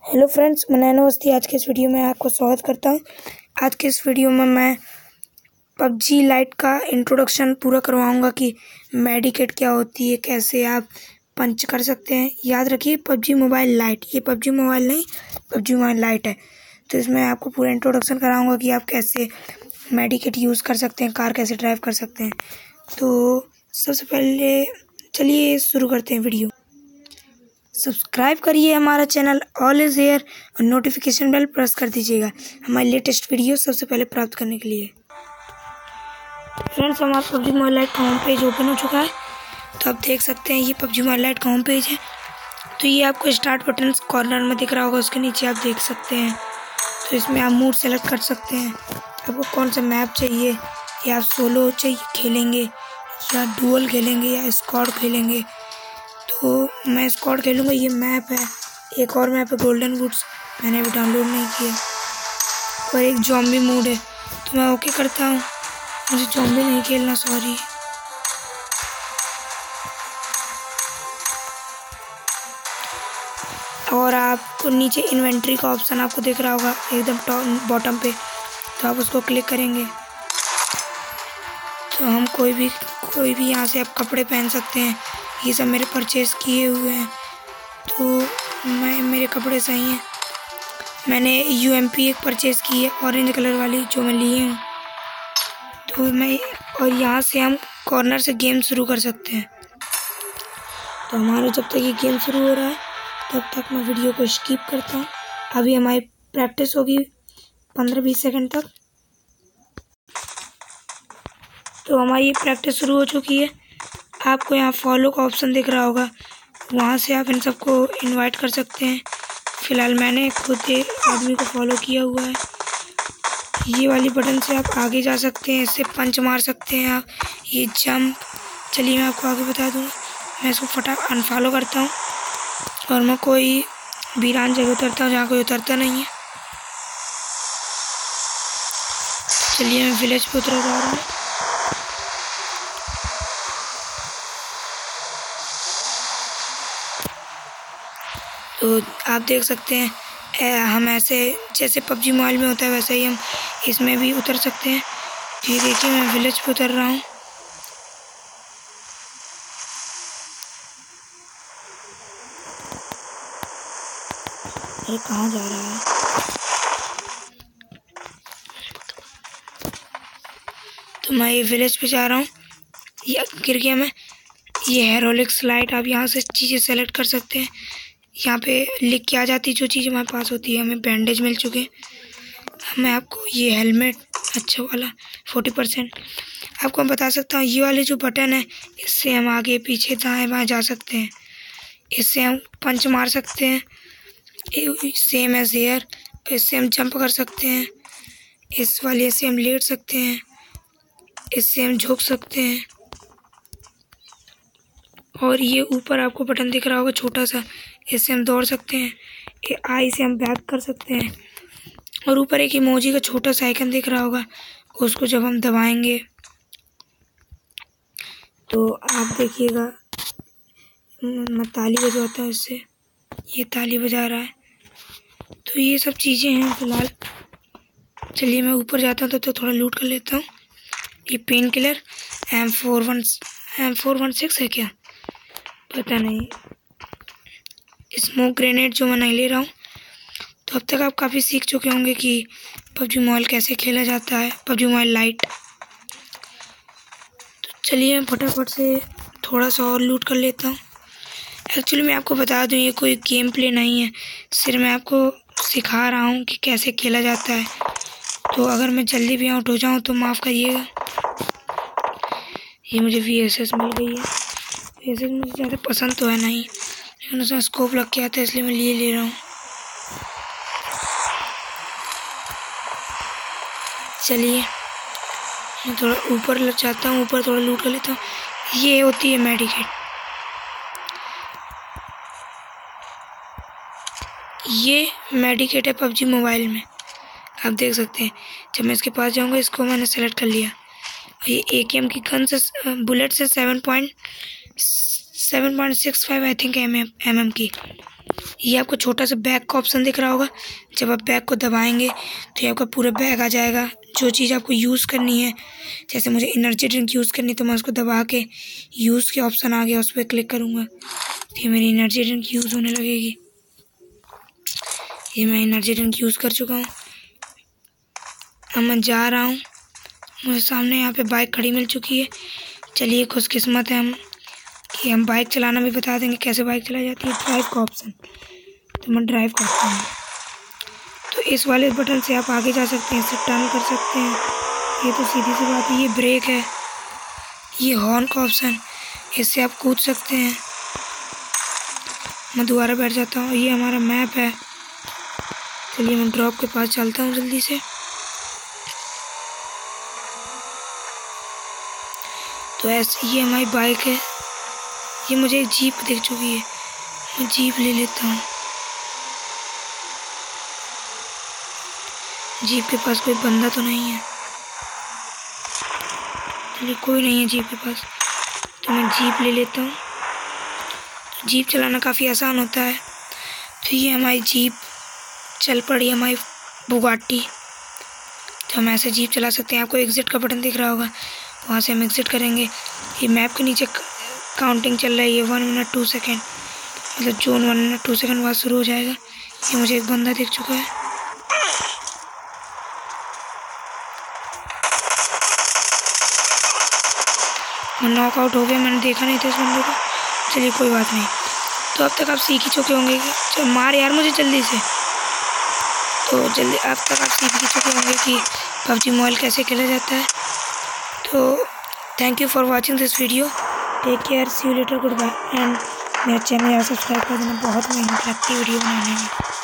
Hello friends, मैं नैनोवस्ती आज के इस वीडियो में आपको स्वागत करता हूं। आज के इस वीडियो में मैं पबजी लाइट का इंट्रोडक्शन पूरा करवाऊंगा कि मेडिकेट क्या होती है, कैसे आप पंच कर सकते हैं। याद रखिए पबजी मोबाइल लाइट, ये पबजी मोबाइल नहीं, पबजी मोबाइल लाइट है। तो इसमें आपको पूरा इंट्रोडक्शन कराऊंगा कि आप कैसे मेडिकेट यूज़ कर सकते हैं, कार कैसे ड्राइव कर सकते हैं। तो सबसे पहले चलिए शुरू करते हैं वीडियो। सब्सक्राइब करिए हमारा चैनल ऑल इज़ हेयर और नोटिफिकेशन बेल प्रेस कर दीजिएगा हमारी लेटेस्ट वीडियो सबसे पहले प्राप्त करने के लिए। फ्रेंड्स, हमारा पबजी मोबाइल लाइट का होम पेज ओपन हो चुका है। तो आप देख सकते हैं ये पबजी मोबाइल लाइट का होम पेज है। तो ये आपको स्टार्ट बटन कॉर्नर में दिख रहा होगा, उसके नीचे आप देख सकते हैं। तो इसमें आप मूड सेलेक्ट कर सकते हैं, आपको कौन सा मैप चाहिए, या आप सोलो चाहिए खेलेंगे या डुअल खेलेंगे या स्क्वाड खेलेंगे। तो मैं स्क्वाड खेलूँगा। ये मैप है, एक और मैप है गोल्डन वुड्स, मैंने अभी डाउनलोड नहीं किया। और एक जॉम्बी मूड है, तो मैं ओके करता हूँ, मुझे जॉम्बी नहीं खेलना, सॉरी। और आपको नीचे इन्वेंट्री का ऑप्शन आपको दिख रहा होगा एकदम टॉप बॉटम पे, तो आप उसको क्लिक करेंगे तो हम कोई भी यहाँ से आप कपड़े पहन सकते हैं। ये सब मेरे परचेज़ किए हुए हैं, तो मेरे कपड़े सही हैं। मैंने यूएमपी एक परचेज़ की है ऑरेंज कलर वाली, जो मैं लिए हूँ। और यहाँ से हम कॉर्नर से गेम शुरू कर सकते हैं। तो हमारा जब तक ये गेम शुरू हो रहा है तब तक मैं वीडियो को स्किप करता हूँ। अभी हमारी प्रैक्टिस होगी 15-20 सेकंड तक। तो हमारी ये प्रैक्टिस शुरू हो चुकी है। आपको यहाँ फॉलो का ऑप्शन दिख रहा होगा, वहाँ से आप इन सबको इनवाइट कर सकते हैं। फ़िलहाल मैंने खुद एक आदमी को फॉलो किया हुआ है। ये वाली बटन से आप आगे जा सकते हैं, इससे पंच मार सकते हैं आप। ये जंप, चलिए मैं आपको आगे बता दूँगा। मैं इसको फटाफट अनफॉलो करता हूँ और मैं कोई वीरान जगह उतरता हूँ जहाँ कोई उतरता नहीं है। चलिए मैं विलेज पे उतर जा रहा हूँ। तो आप देख सकते हैं हम ऐसे जैसे पबजी मोबाइल में होता है वैसे ही हम इसमें भी उतर सकते हैं। ये देखिए मैं विलेज पे उतर रहा हूँ। अरे कहाँ जा रहा है? तो मैं ये विलेज पे जा रहा हूँ। ये गिर गया मैं। ये हेरोलिक्स लाइट, आप यहाँ से चीज़ें सेलेक्ट कर सकते हैं। यहाँ पे लिख के आ जाती है जो चीज़ हमारे पास होती है। हमें बैंडेज मिल चुके हैं। मैं आपको ये हेलमेट अच्छा वाला 40%, आपको मैं बता सकता हूँ। ये वाले जो बटन है, इससे हम आगे पीछे दाएं बाएं जा सकते हैं। इससे हम पंच मार सकते हैं, सेम एज एयर। इससे हम जंप कर सकते हैं। इस वाले से हम लेट सकते हैं, इससे हम झुक सकते हैं। और ये ऊपर आपको बटन दिख रहा होगा छोटा सा, इससे हम दौड़ सकते हैं। आई से हम बैक कर सकते हैं। और ऊपर एक इमोजी का छोटा सा आइकन दिख रहा होगा, उसको जब हम दबाएंगे तो आप देखिएगा मैं ताली बजाता हूँ इससे, ये ताली बजा रहा है। तो ये सब चीज़ें हैं फ़िलहाल। चलिए मैं ऊपर जाता हूँ तो थोड़ा लूट कर लेता हूँ। ये पेन किलर M416 है क्या, पता नहीं। स्मोक ग्रेनेड जो मैं नहीं ले रहा हूँ। तो अब तक आप काफ़ी सीख चुके होंगे कि पबजी मोबाइल कैसे खेला जाता है, पबजी मोबाइल लाइट। तो चलिए मैं फटाफट से थोड़ा सा और लूट कर लेता हूँ। एक्चुअली मैं आपको बता दूँ ये कोई गेम प्ले नहीं है, सिर्फ मैं आपको सिखा रहा हूँ कि कैसे खेला जाता है। तो अगर मैं जल्दी भी आउट हो जाऊँ तो माफ़ करिएगा। ये मुझे VSS मिल गई है। VSS मुझे ज़्यादा पसंद तो है नहीं, लेकिन उसमें स्कोप लग के आता है, इसलिए मैं ले रहा हूँ। चलिए मैं थोड़ा ऊपर जाता हूँ, ऊपर थोड़ा लूट कर लेता हूँ। ये होती है मेडिकेट। ये मेडिकेट है पबजी मोबाइल में, आप देख सकते हैं। जब मैं इसके पास जाऊँगा, इसको मैंने सेलेक्ट कर लिया। ये AKM की गन से बुलेट से 7.65 आई थिंक mm की। ये आपको छोटा सा बैग का ऑप्शन दिख रहा होगा। जब आप बैग को दबाएंगे तो ये आपका पूरा बैग आ जाएगा। जो चीज़ आपको यूज़ करनी है, जैसे मुझे एनर्जी ड्रिंक यूज़ करनी तो मैं उसको दबा के यूज़ के ऑप्शन आ गया, उस पर क्लिक करूँगा तो ये मेरी एनर्जी ड्रिंक यूज़ होने लगेगी। ये मैं एनर्जी ड्रिंक यूज़ कर चुका हूँ। अब मैं जा रहा हूँ। मुझे सामने यहाँ पे बाइक खड़ी मिल चुकी है। चलिए, खुशकिस्मत है हम कि हम बाइक चलाना भी बता देंगे, कैसे बाइक चलाई जाती है। ड्राइव का ऑप्शन, तो मैं ड्राइव करता हूँ। तो इस वाले बटन से आप आगे जा सकते हैं, इससे टर्न कर सकते हैं। ये तो सीधी सी बात है। ये ब्रेक है। ये हॉर्न का ऑप्शन, इससे आप कूद सकते हैं। मैं दोबारा बैठ जाता हूँ। ये हमारा मैप है। चलिए मैं ड्रॉप के पास चलता हूँ जल्दी से। तो ऐसे ये हमारी बाइक है। ये मुझे एक जीप दिख चुकी है, मैं जीप ले लेता हूँ। जीप के पास कोई बंदा तो नहीं है। चलिए, कोई नहीं है जीप के पास, तो मैं जीप ले लेता हूँ। जीप चलाना काफ़ी आसान होता है। तो ये हमारी जीप चल पड़ी, हमारी बुगाटी। तो हम ऐसे जीप चला सकते हैं। आपको एग्ज़िट का बटन दिख रहा होगा, वहाँ से हम एग्ज़िट करेंगे। ये मैप के नीचे काउंटिंग चल रही है 1 मिनट 2 सेकेंड, मतलब जोन 1 मिनट 2 सेकेंड बाद शुरू हो जाएगा। ये मुझे एक बंदा दिख चुका है। मैं नॉकआउट हो गया, मैंने देखा नहीं था इस बंदे को। चलिए कोई बात नहीं। तो अब तक आप सीख ही चुके होंगे कि मार यार मुझे जल्दी से। तो जल्दी अब तक आप सीख ही चुके होंगे कि पबजी मोबाइल कैसे खेला जाता है। तो thank you for watching this video. Take care, see you later, good bye. And मेरा चैनल यार सब्सक्राइब कर देना, बहुत मेहनत लगती है वीडियो बनाने में।